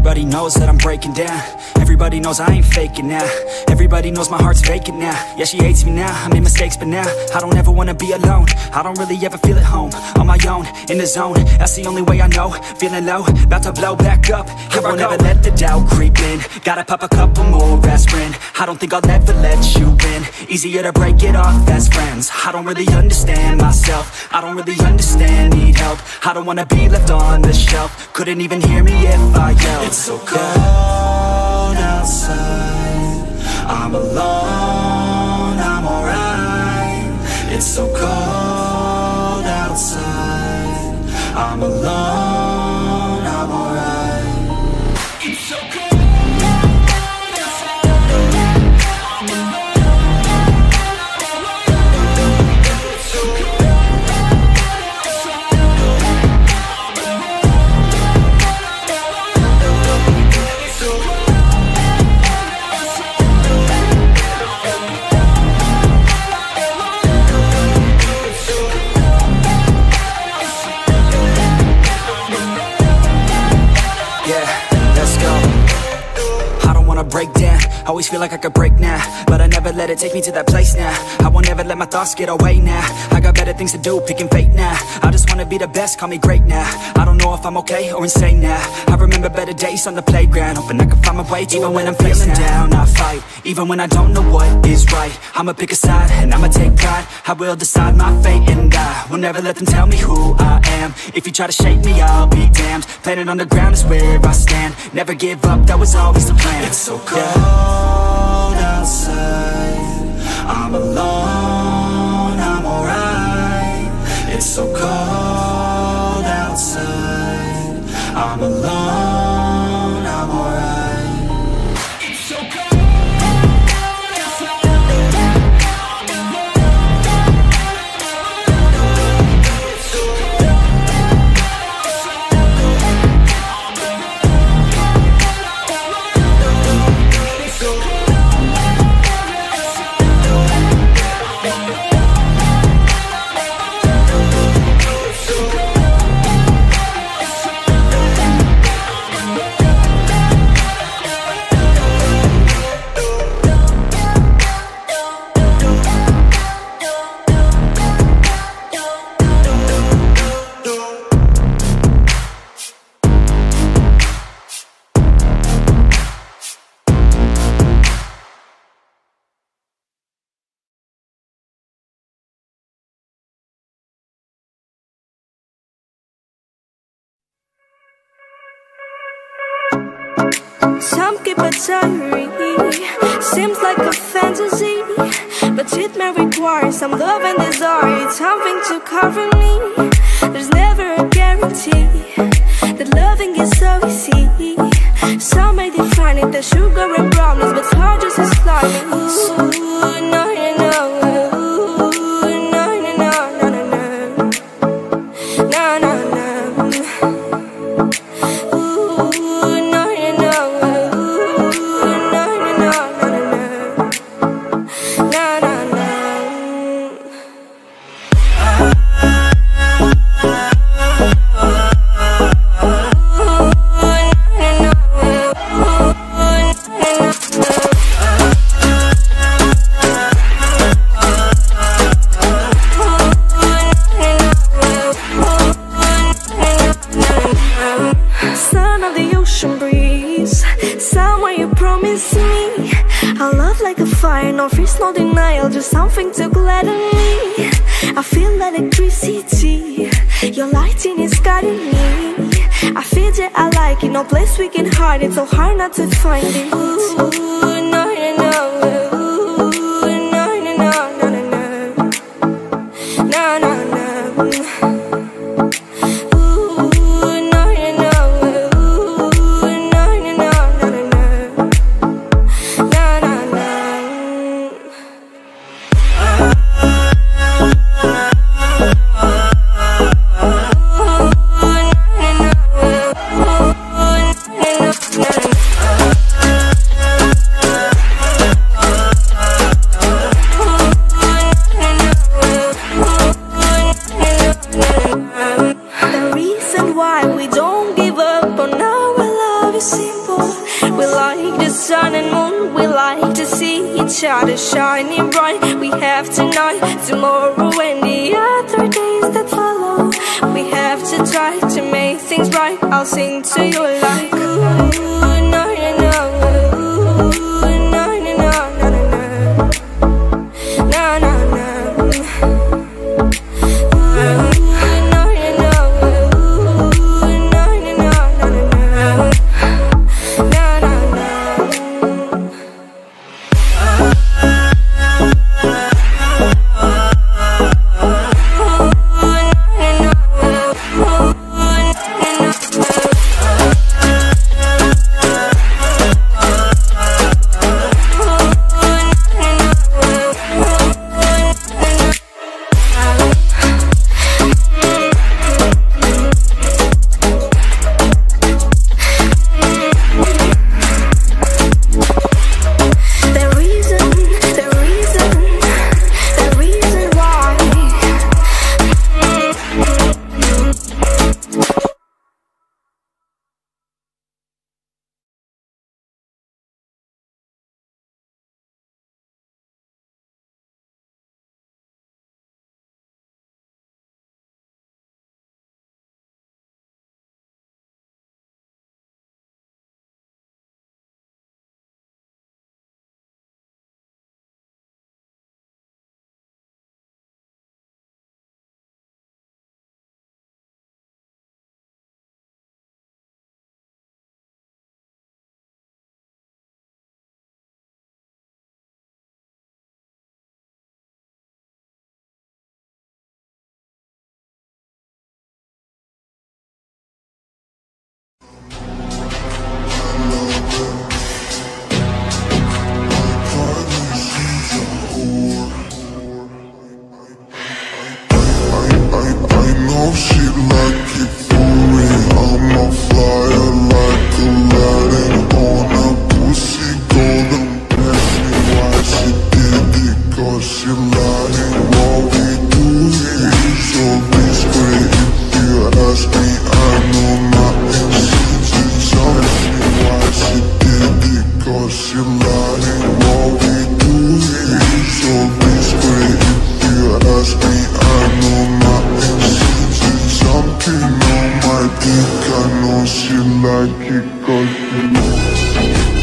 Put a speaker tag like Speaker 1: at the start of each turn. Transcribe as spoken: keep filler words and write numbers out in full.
Speaker 1: Everybody knows that I'm breaking down. Everybody knows I ain't faking now. Everybody knows my heart's vacant now. Yeah, she hates me now, I made mistakes but now I don't ever wanna be alone. I don't really ever feel at home. On my own, in the zone, that's the only way I know. Feeling low, about to blow back up. Here I won't ever let the doubt creep in. Gotta pop a couple more aspirin. I don't think I'll ever let you in. Easier to break it off as friends. I don't really understand myself. I don't really understand, need help. I don't wanna be left on the shelf. Couldn't even hear me if I yelled. It's so cold outside, I'm alone, I'm alright. It's so cold outside, I'm alone, I'm alright. It's so cold. Break down, always feel like I could break now, but I never let it take me to that place now. I won't ever let my thoughts get away now. I got better things to do, picking fate now. I just wanna be the best, call me great now. I don't know if I'm okay or insane now. I remember better days on the playground, hoping I can find my way to even when I'm feeling down, I fight. Even when I don't know what is right, I'ma pick a side and I'ma take pride. I will decide my fate and I will never let them tell me who I am. If you try to shake me, I'll be damned. Planet on the ground is where I stand. Never give up, that was always the plan. It's so cold outside, I'm alone, I'm alright. It's so cold outside, I'm alone, I'm alright. It's so cold.
Speaker 2: Some keep a diary, seems like a fantasy, but it may require some love and desire, something to cover me. There's never a guarantee that loving is so easy. Some may define it as sugar and brownies, but hard just as slimy. Ooh, no, no, no. Ooh, no, no, no, no, no, no, no, no, no. No denial, just something to gladden me. I feel electricity, your lighting is guiding me. I feel that I like it, no place we can hide it, so hard not to find it. Ooh, no, no, no. Ooh, no, no, no, no, no, no, no, no, no. is simple. We like the sun and moon, we like to see each other shining bright. We have tonight, tomorrow and the other days that follow. We have to try to make things right. I'll sing to you like ooh, no, no, no. Ooh, no, no, no, no, no, no. No, no, no.
Speaker 3: I know she like it 'cause you know